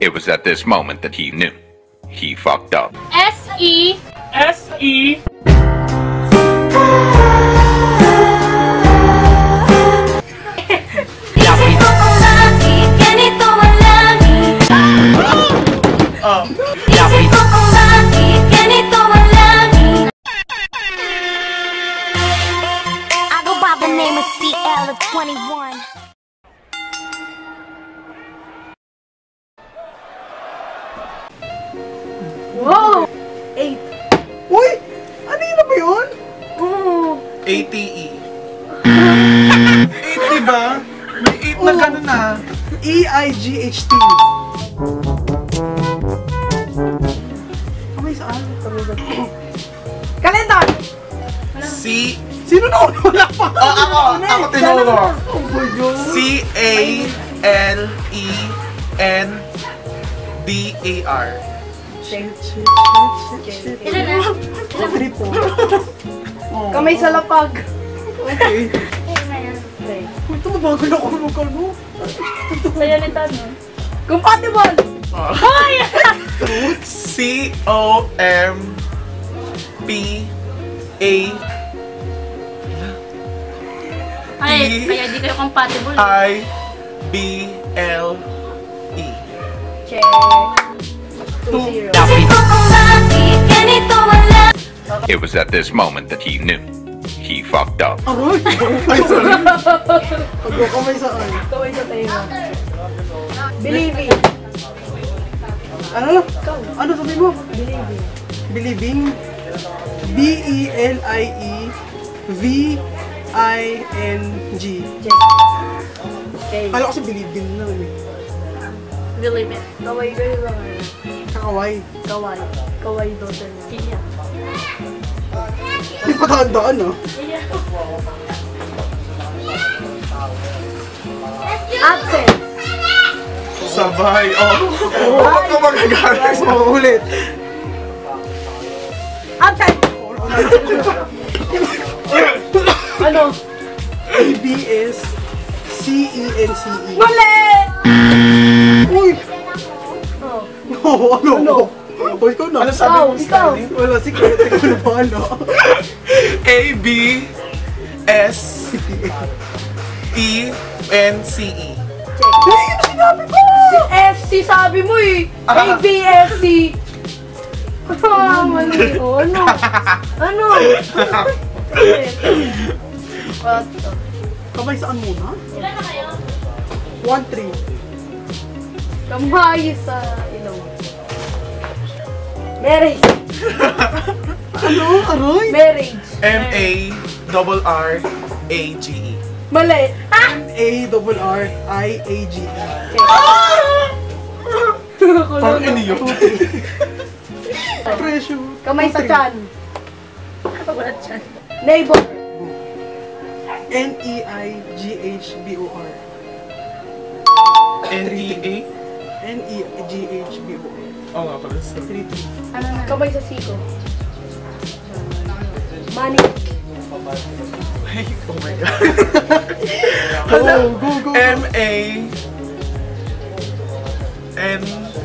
It was at this moment that he knew. He fucked up. S-E. S-E. I go by the name of CL of 21. Wow! 8. Uy! Ano yun ba yun? Oh. ATE. 8, diba? May 8 na gano'n na. E-I-G-H-T. Kamay saan? Kalendar! C... Sino na ulo? Wala pa! Ako tinuro. Oh my God! C-A-L-E-N-D-A-R. Ilan na? Favorito. Kamay sa lapag. Okay. Ayun na yan. Uy, ito mabagal ako magkano. Sa'yo nito, no? Compatible! Hoy! C-O-M-P-A Ay, kaya di kayo compatible. I-B-L-E. Check. 2-0. It was at this moment that he knew. He fucked up. Aroy! Ay, sorry. Pagkakamay saan? Kaway sa tayo. Believing. Ano? Ano sabi mo? Believing. Believing. B-E-L-I-E-V-I-N-G. Check. Okay. Kala ko sa believing na eh. Believe it. Kaway kayo lang. Kakaway. Kaway. Kaway daughter niya. Iya. Hindi pa tandaan ah. Iya. Absent. Sabay. Huwag ka magagalit. Ulit. Absent. Ano? A-B-S-C-E-N-C-E. Mali! Uy! Oh. No, ano? Ano? O, ikaw na. Ano sabi mo, ikaw. Stanley? Wala, secret. Ikaw na ba, ano? A-B-S-E-N-C-E. Check. Ano sinabi ko? FC sabi mo eh. ABFC. Mali. Oh, ano? Ano? What? Kamay saan muna? Ilan na kayo? 1-3. Kamay sa ilong. Marriage. Ano? Aroy? Marriage. M-A-R-R-A-G-E. Mali. Ah! M-A-R-R-I-A-G-E. Parang iniyo. Presyo. Kamay sa chan. Wala chan. Neighbor. N-E-I-G-H-B-O-R. N-E-A? N-E-G-H-B-O-R. Oo nga pala. 3-3. Ano na? Kamay sa siko. Money. Ay, oh my God. Go. M-A-N...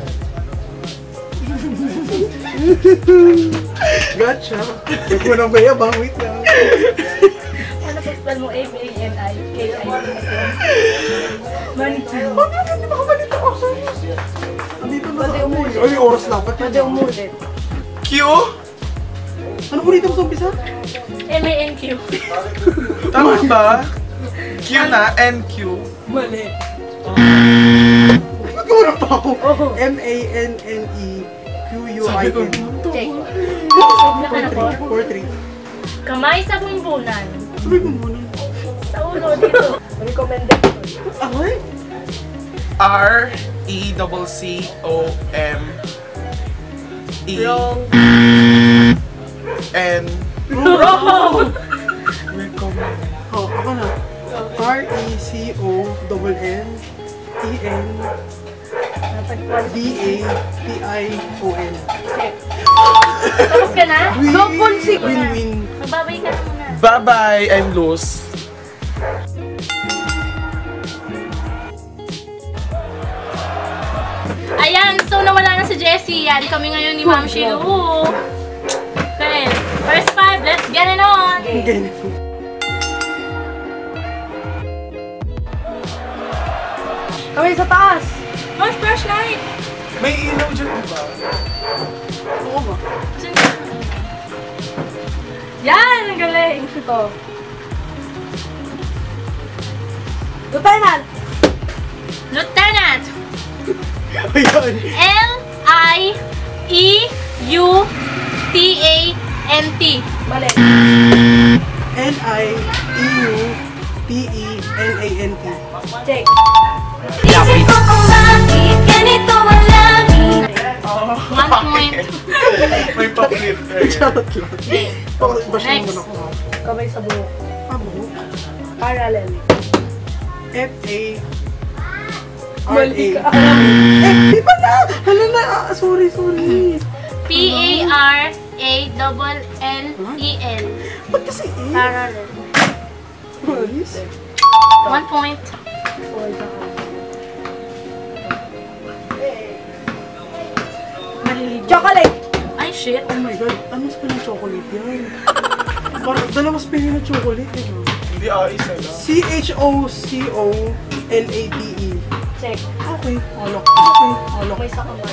Gotcha. Wait mo nang bayabang. Wait lang. Ano pa spell mo? M-A-N-I-K-I. Money. Huwag na, hindi makabalita ako sa'yo. Andito na sa amoy. Ay, oras na. Ba't Pwede yun? umulit. Q? Ano ulit mo sa umpisa? M-A-N-Q. Tama ba? Q na, N-Q. Mali. Ba't gawin pa ako? Oo. M-A-N-N-E-Q-U-I-N. Check. Save na ka na po. 4-3. Kamay sa bumbunan. Sabi mo muna. Sa ulo dito. Recommended. Ay? R-E-C-C-O-M-E Wrong. N Wrong. Oh, ako na. R-E-C-O-N-N-E-N B-A-T-I-O-N. Check. Tapos ka na? No punsi ko na. Win-win. Magbabay ka na muna. Bye-bye, I'm loose. Ayan, so nawala na si Jessie. Yan, kami ngayon ni Ma'am Shilu. Okay, first 5, let's get it on! Kamay sa taas! Ma'am, flashlight! May ilaw dyan, diba? Oo ba? Yan, ang galing! Ito. Lieutenant! Lieutenant! Ayan. L-I-E-U-T-A-N-T. Mali. L-I-E-U-T-E-N-A-N-T. Check. One point. May pa-flip. Charot lang. Bash Next. naman ako. Kamay sa buhok. Buhok. Parallel. F-A Mali R-A. ka. Di ba na? Hala na. Sorry. P-A-R-A-L-L-E-L. Ba't kasi eh? Parallel. Malis. 1 point. Chocolate! Ay, shit. Oh my god, ano spell ng chocolate yan? Parang dalawa spell ng chocolate eh. Hindi isa lang. C-H-O-C-O-L-A-T-E. Check. Okay, alok. Okay, alok. May sa kamay.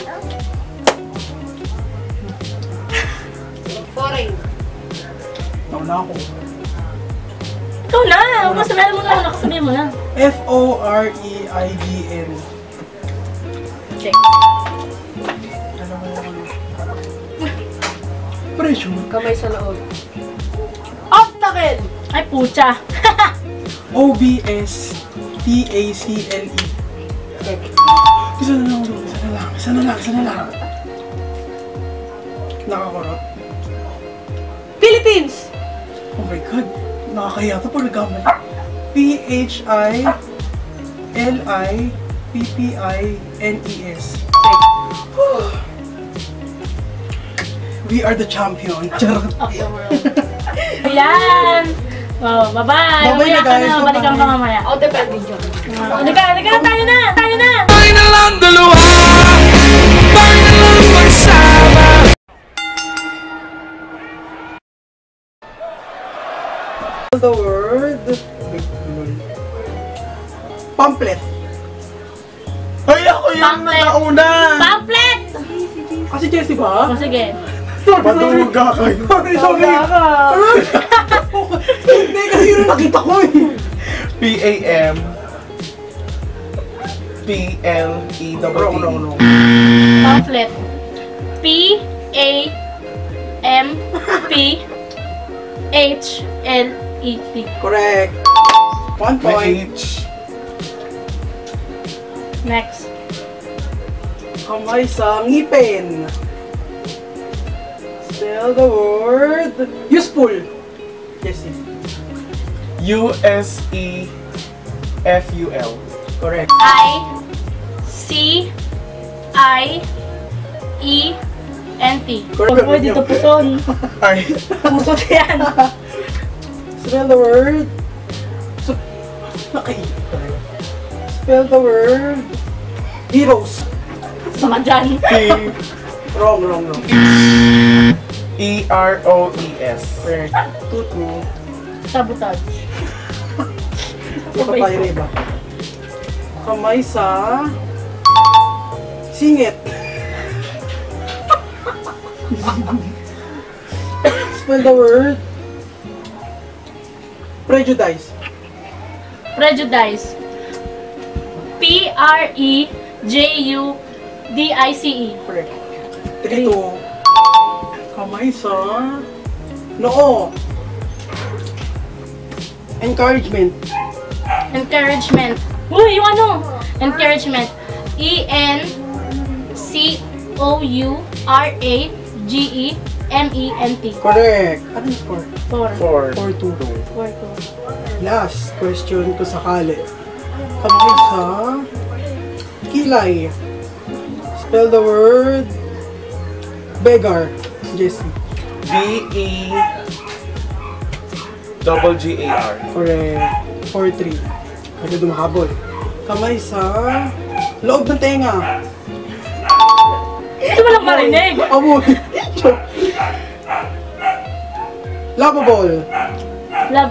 Foreign. Taon na ako. Ikaw na! Kasabihan mo na. Nakasabihan mo na. F-O-R-E-I-G-N. Check. Alam mo ano? Pressure. Kamay sa loob. Obstacle! Ay, pucha. O-B-S-T-A-C-L-E. Check. Isa na lang. Nakakurot. Philippines! Oh my god, nakakaya ito pag nagkamali. P-H-I-L-I-P-P-I-N-E-S. We are the champion. Charot. Of the world. Ayan! Oh, bye-bye! Bye-bye na, guys. Balikan ka mamaya. Oh, depende dyan. Halika na! Tayo na! The word... Pamphlet. Ay, ako yung Pamphlet. nauna! Pamphlet! Kasi Jessie ba? Oh, sige. Maduga kayo. Sorry. Hindi, kasi yun ang nakita ko eh. P-A-M P-L-E-W-T. Pamphlet. P-A-M-P-H-L-E-T. Correct. 1 May point. H. Next. Kamay sa ngipin. Spell the word useful. Jessie. U-S-E-F-U-L. Correct. I-C-I-E-N-T. Correct. Pag dito puson. Ay. Puson yan. Spell the word. Nakaisip talaga. Spell the word heroes. Sama dyan. Wrong. E-R-O-E-S. Correct. Tutu. Sabotage. Ito tayo na iba. Kamay sa singit. Spell the word prejudice. Prejudice. P-R-E-J-U-D-I-C-E. Correct. 3-2. Kamay sa noo. Encouragement. Encouragement. Uy, yung ano? Encouragement. E-N-C-O-U-R-A-G-E-M-E-N-T. Correct. Ano yung score? 4. 4-2. Last question ko sakali. Kamay sa kilay. Spell the word beggar. Jessie. B-E-G-G-A-R. Correct. 4-3. Kasi dumahabol. Kamay sa loob ng tenga. mo lang marinig. Amoy. Lovable. Love.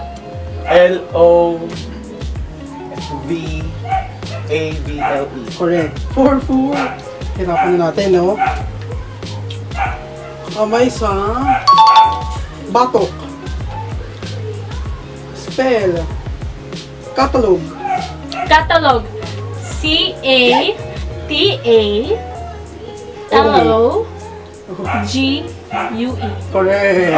Lovable. Correct. 4-4. Hirapan na natin, no? Kamay sa batok. Spell. Catalog. Catalog. C-A-T-A-L-O-G-U-E. Correct.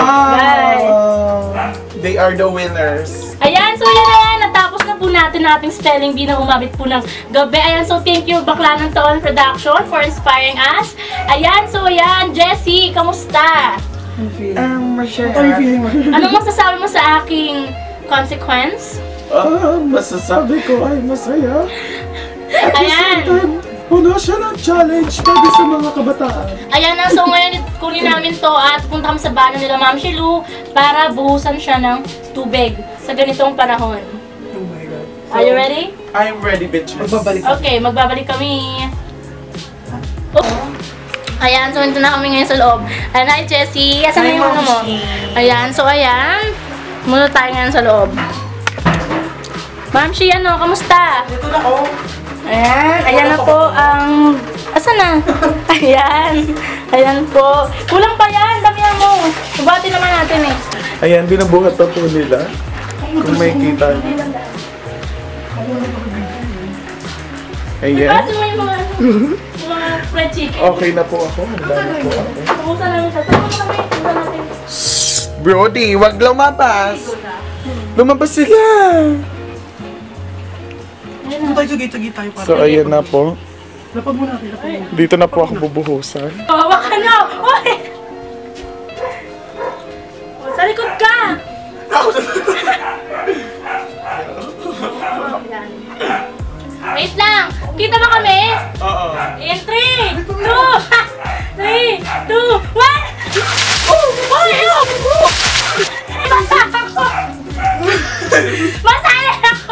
They are the winners. Ayan, so yun na yan. Natapos na po natin ating spelling bee na umabit po ng gabi. Ayan, so thank you Bakla ng Taon Production for inspiring us. Ayan, so ayan, Jessie, kamusta? Masaya. What are you feeling, man? Anong masasabi mo sa aking consequence? Masasabi ko ay masaya. Ayan. Puno siya ng challenge pwede sa mga kabataan. Ayan na, so ngayon kunin namin to at punta kami sa bahay nila Ma'am Shilu para buhusan siya ng tubig sa ganitong panahon. Oh my God. Are you ready? I'm ready, bitches. Magbabalik. Okay, magbabalik kami. Oh. Ayan, so nandito na kami ngayon sa loob. Ayan, hi Jessie. Asan na yung ano mo? Ayan, so ayan. Muna tayo ngayon sa loob. Ma'am Shi, ano? Kamusta? Ito na ako. Ayan, ayan na po ang... Asan na? Ayan. Ayan po. Kulang pa yan, damihan mo. Bubati naman natin eh. Ayan, binubuhat pa po nila. Kung may kita. Ayan. Bubati mo yung mga fried chicken. Okay na po ako. Handa na po ako. Tukusan namin siya. Tukusan namin. Brody, wag lumabas. Lumabas sila. Ito tayo sa gate tayo para. So, ayan na po. Lapag mo natin. Lapag mo. Dito na po ako bubuhusan. Hawa ka na! Uy! Sa likod ka! Wait lang! Kita ba kami? Oo. In 3, 2, 3, 2, 1! Uy! Basa ako! Basa ako!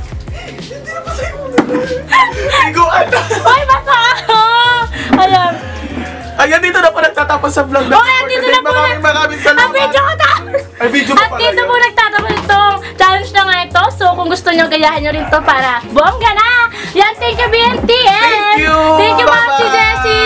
Iguan na. Uy! Basa ako! Alam. Ayan, dito na po nagtatapos sa vlog natin. Okay, dito na po Maraming Ang salamat. video ko ta! Ay, video pa At pala dito yun. po nagtatapos itong challenge na nga ito. So, kung gusto nyo, gayahin nyo rin to para bongga na! Yan, thank you BNT! Thank you! Thank you, Ma'am Bye-bye! si Jessie!